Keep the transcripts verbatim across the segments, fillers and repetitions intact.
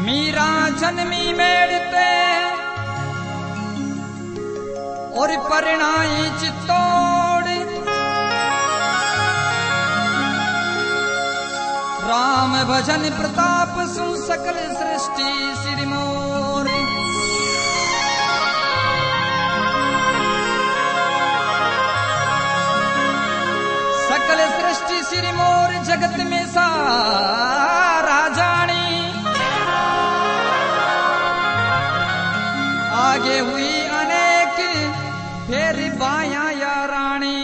मीरा जन्मी मेड़ते और परिणाई चित्तौड़ राम भजन प्रताप सु सकल सृष्टि श्री मोर सकल सृष्टि श्री मोर जगत में सारा जानी आगे हुई अनेक फिर बाया या रानी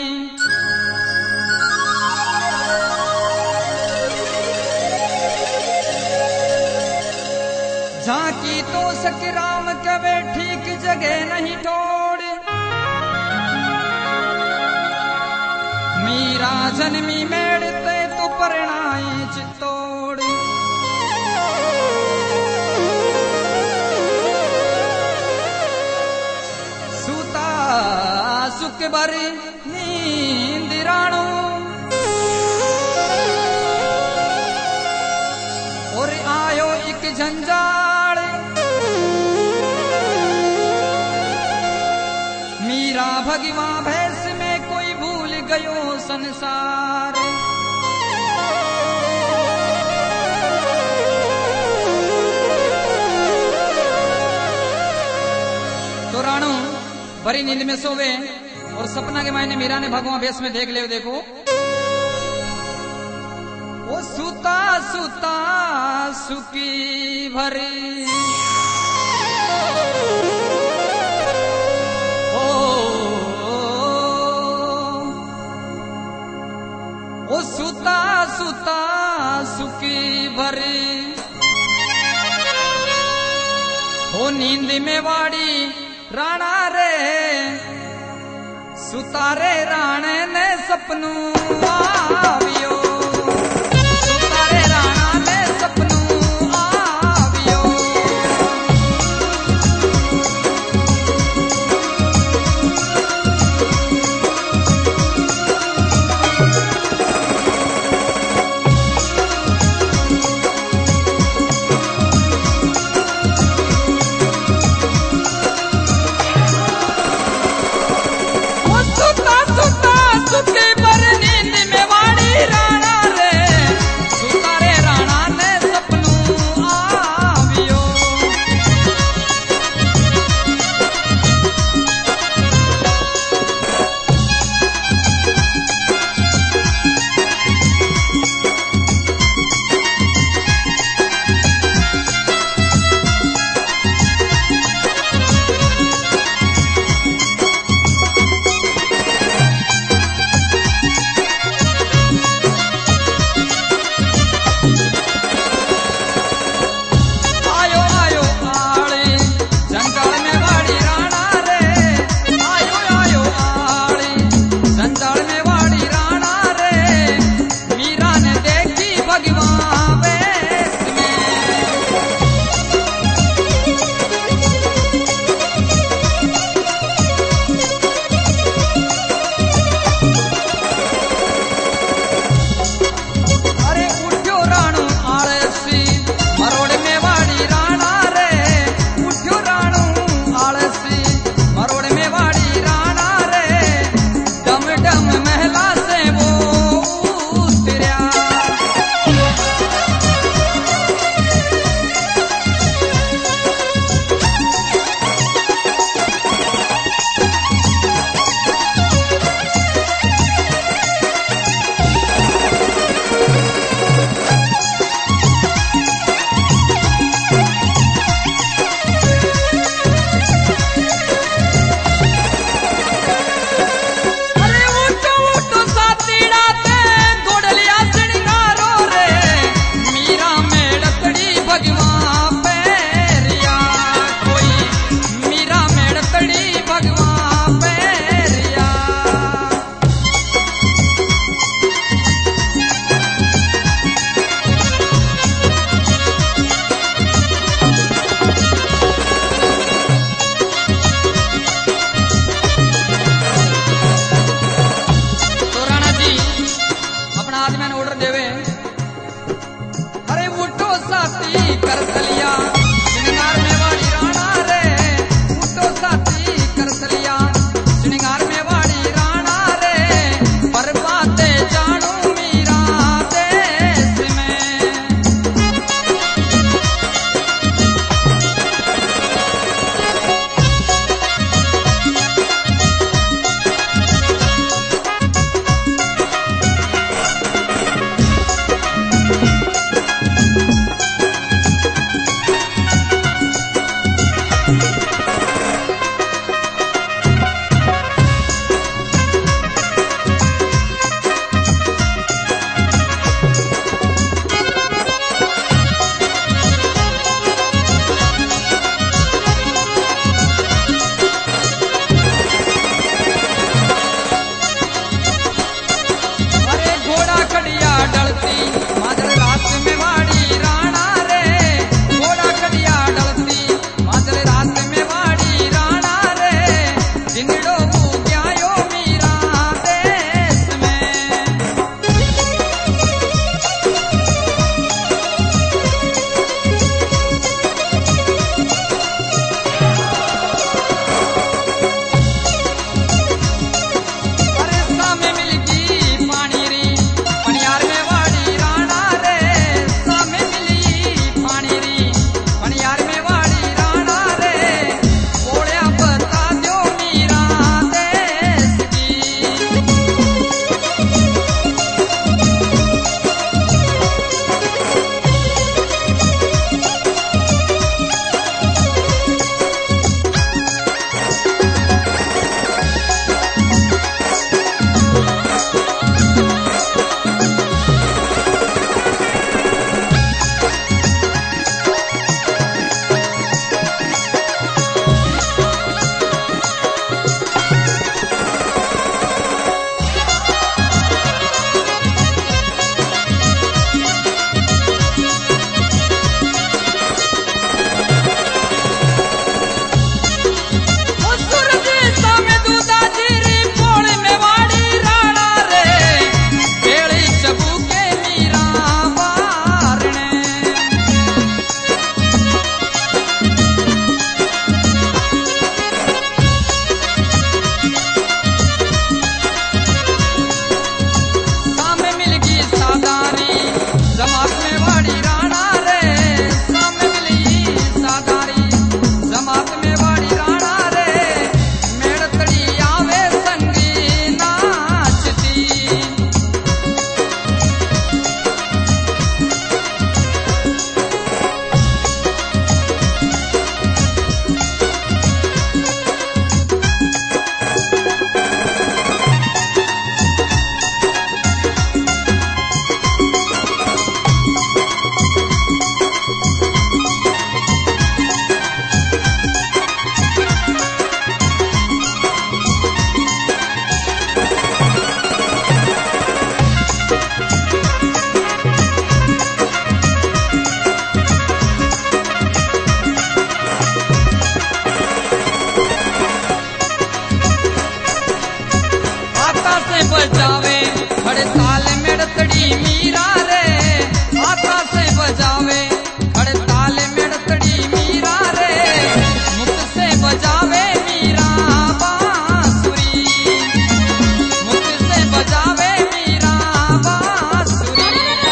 झांकी तो सकी राम कवे ठीक जगह नहीं ठोड़ मीरा जन्मी मेड़ते तो परिणाई चित्तौड़ सूता सुख भरी नींद राणो और आयो एक झंझाड़ मीरा भगवा भैंस में कोई भूल गयो संसार तो राणो बड़ी नींद में सोवे और सपना के मायने मीरा ने भगवा भैंस में देख ले देखो वो सुता सुता सुकी भरी ओ, ओ सुता सुता सुकी भरी हो नींद में वाड़ी राणा रे सुतारे राणे ने सपनू आवियो सुता सुता सुके पर नींद में वाड़ी बजावे खड़े ताल में रतड़ी मीरा रे हाथा से बजावे खड़े ताल में रतड़ी मीरा रे मुख से बजावे मीरा बांसुरी मुख से बजावे मीरा बांसुरी।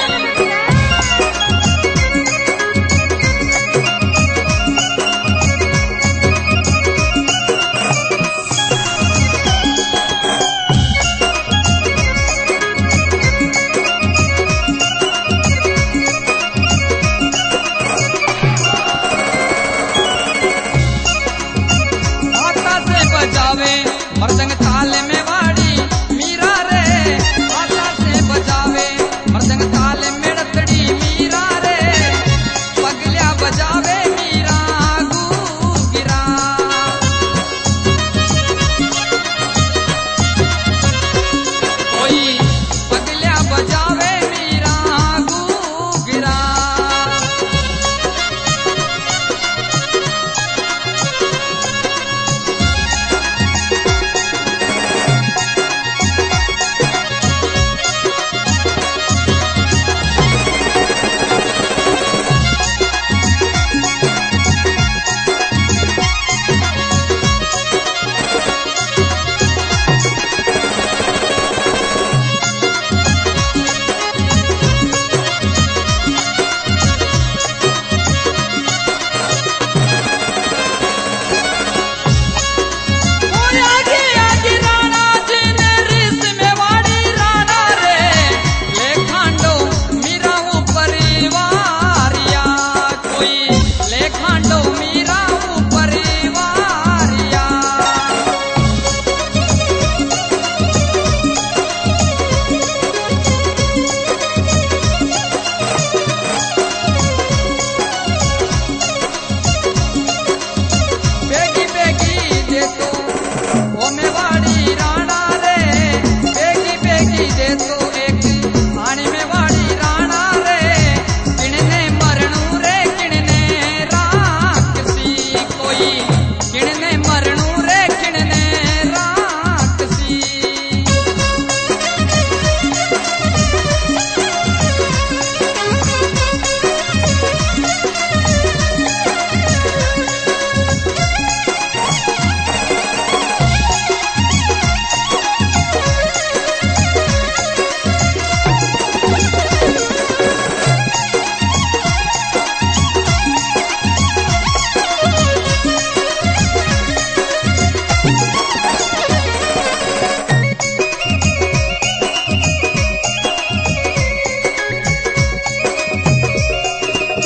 बजावे मर्दंग ताल में वाड़ी मीरा रे हाथा से बजावे मर्दंग ताल में रतड़ी मीरा रे पगलिया बजावे मीरा गुगिरा कोई पगलिया बजावे मीरा गुगिरा।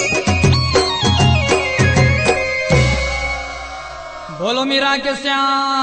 बोलो मीरा के श्याम